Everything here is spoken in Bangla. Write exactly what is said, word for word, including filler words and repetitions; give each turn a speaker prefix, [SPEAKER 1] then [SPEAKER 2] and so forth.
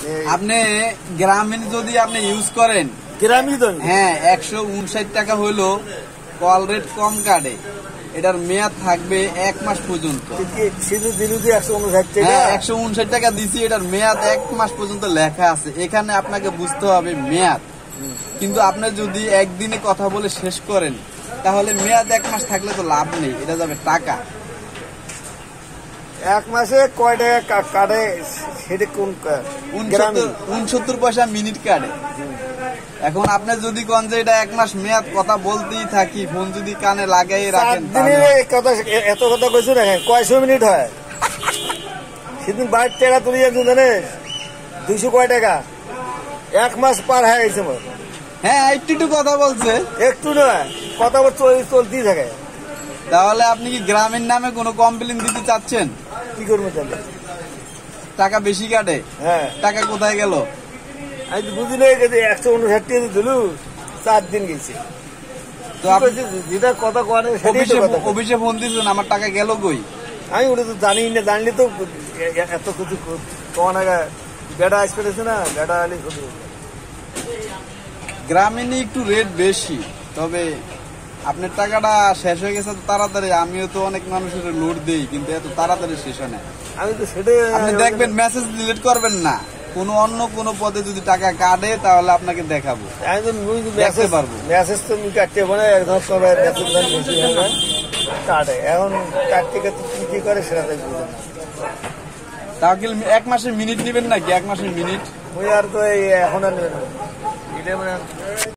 [SPEAKER 1] আপনি গ্রামীণ যদি আপনি ইউজ করেন
[SPEAKER 2] গ্রামীণ তো
[SPEAKER 1] হ্যাঁ একশো উনষাট টাকা হইলো কল রেট কম কাটে, এটার মেয়াদ থাকবে এক মাস পর্যন্ত। হ্যাঁ একশো উনষাট টাকা দিছি, এটার মেয়াদ এক মাস পর্যন্ত লেখা আছে। এখানে আপনাকে বুঝতে হবে মেয়াদ, কিন্তু আপনি যদি একদিনে কথা বলে শেষ করেন তাহলে মেয়াদ এক মাস থাকলে তো লাভ নেই, এটা যাবে টাকা।
[SPEAKER 2] এক মাসে কয় টাকা কাটে সেটা কোন?
[SPEAKER 1] উনসত্তর পয়সা মিনিট কাটে। এখন আপনি যদি কোন যে এটা এক মাস মেয়াদ কথা বলতেই থাকি, ফোন যদি কানে লাগাই রাখেন,
[SPEAKER 2] এত কথা কইছো দেখেন কয়শো মিনিট হয়। সেদিন বাইশ টাকা তুলি একজন জানিস দুইশো কয় টাকা, এক মাস পার হয়ে গেছে।
[SPEAKER 1] হ্যাঁ একটু একটু কথা বলছে,
[SPEAKER 2] একটু নয় কথা চলতেই থাকে।
[SPEAKER 1] তাহলে আপনি কি গ্রামের নামে কোনো কমপ্লেন দিতে চাচ্ছেন?
[SPEAKER 2] কি করবো তাহলে? টাকা
[SPEAKER 1] বেশি কাটে।
[SPEAKER 2] হ্যাঁ টাকা
[SPEAKER 1] কোথায় গেল
[SPEAKER 2] আমি তো বুঝি নাই, একশো উনষাট টাকা দিল চার দিন গেছে। তো যেটা কথা কয়
[SPEAKER 1] অফিসে ফোন দিচ্ছেন, আমার টাকা গেল কই?
[SPEAKER 2] আমি ওটা তো জানি না, জানলে তো এত কিছু কন আগে বেটা আসতেছে না, বেটা আলি শুধু।
[SPEAKER 1] গ্রামীণে একটু রেট বেশি, তবে আপনার টাকাটা শেষ হয়ে গেছে তো তাড়াতাড়ি। আমিও তো অনেক মানুষের লোড দেই, কিন্তু এত তাড়াতাড়ি শেষ হয় না।
[SPEAKER 2] আমি তো সেটাই,
[SPEAKER 1] আপনি দেখবেন মেসেজ ডিলিট করবেন না, কোন অন্য কোন পদে যদি টাকা কাটে তাহলে আপনাকে দেখাবো, দেখতে পারবো।
[SPEAKER 2] মেসেজ তো কাটতে পারে একদম সবাই মেসেজ কাটে, এখন কাটতে কাটতে কি কি করে সেটা দেখবো না।
[SPEAKER 1] তাহলে এক মাসের মিনিট নেবেন নাকি? এক মাসের মিনিট
[SPEAKER 2] ওই আর তো এখন আর নেবেন।